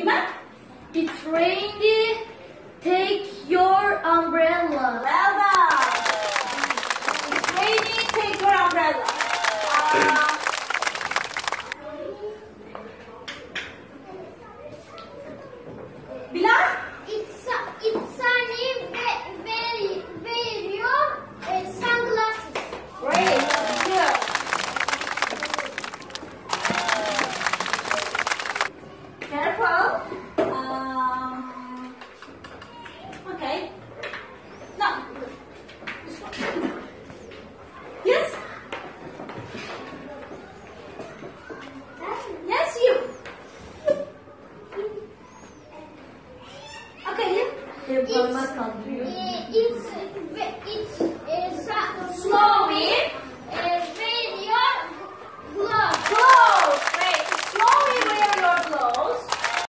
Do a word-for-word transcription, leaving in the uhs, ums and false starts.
Gimana? It's raining. Take your umbrella. Well done. It's raining. Take your umbrella. Uh, Bilal? It's it's sunny. Wear wear your uh, sunglasses. Great. Good. Careful. Um, okay. No. This one. Yes. Yes, you. Okay, you. They're from my country. Uh, it's it's